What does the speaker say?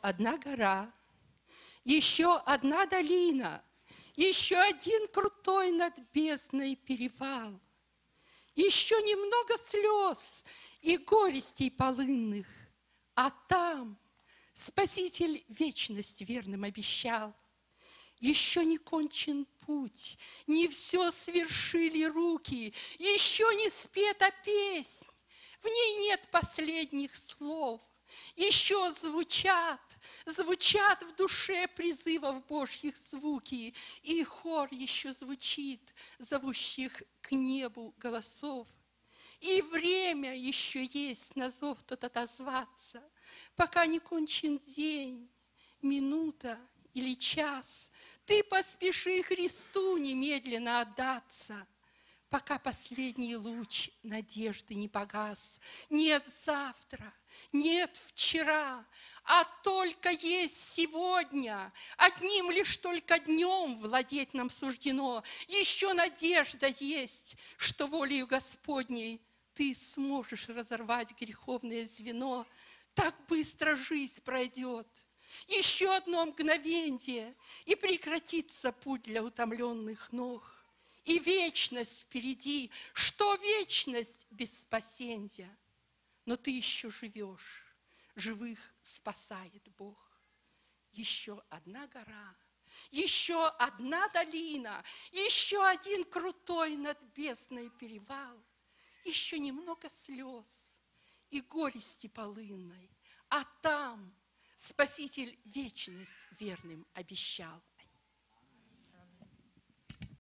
одна гора, еще одна долина, еще один крутой над бездной перевал, еще немного слез и горестей полынных, а там Спаситель вечность верным обещал. Еще не кончен путь, не все свершили руки, еще не спета песнь, в ней нет последних слов. Еще звучат в душе призывов Божьих звуки, и хор еще звучит, зовущих к небу голосов. И время еще есть на зов тот отозваться, пока не кончен день, минута или час. Ты поспеши Христу немедленно отдаться, пока последний луч надежды не погас. Нет завтра, нет вчера, а только есть сегодня. Одним лишь только днем владеть нам суждено. Еще надежда есть, что волею Господней ты сможешь разорвать греховное звено. Так быстро жизнь пройдет. Еще одно мгновенье, и прекратится путь для утомленных ног. И вечность впереди, что вечность без спасенья. Но ты еще живешь, живых спасает Бог. Еще одна гора, еще одна долина, еще один крутой над бездной перевал, еще немного слез и горести полынной, а там Спаситель вечность верным обещал.